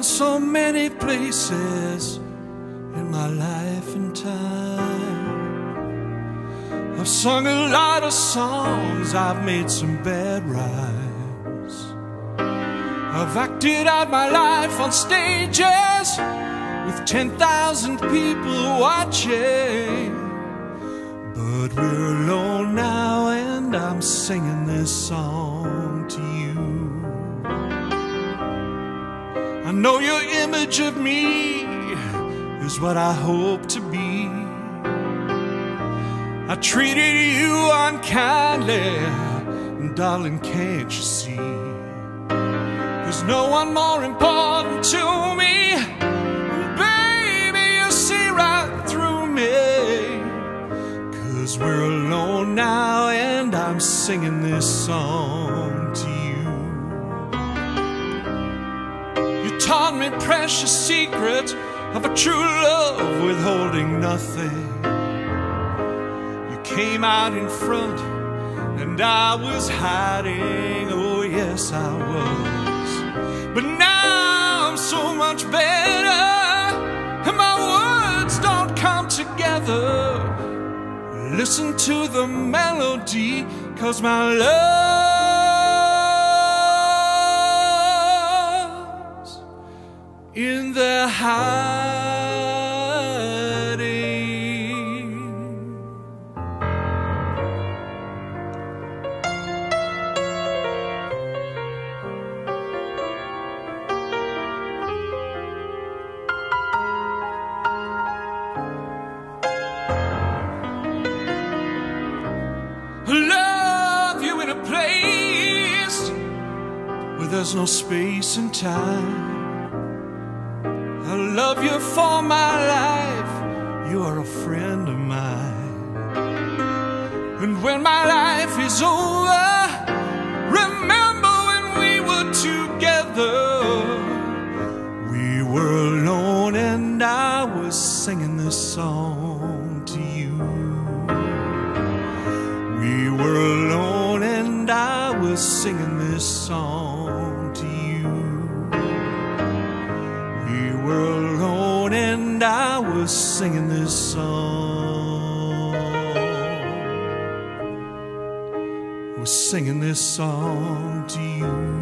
been so many places in my life and time. I've sung a lot of songs, I've made some bad rhymes. I've acted out my life on stages with 10,000 people watching. But we're alone now and I'm singing this song to you. I know your image of me is what I hope to be. I treated you unkindly, and darling, can't you see? There's no one more important to me. Baby, you see right through me. 'Cause we're alone now and I'm singing this song to you. You taught me precious secrets of a true love withholding nothing. You came out in front and I was hiding, oh yes I was. But now I'm so much better and my words don't come together. Listen to the melody, 'cause my love's in the hiding. Love you in a place where there's no space and time. I love you for my life, you are a friend of mine. And when my life is over, remember when we were together. We were alone and I was singing this song to you. We were alone and I was singing this song to you. We were alone and I was singing this song. Was singing this song to you.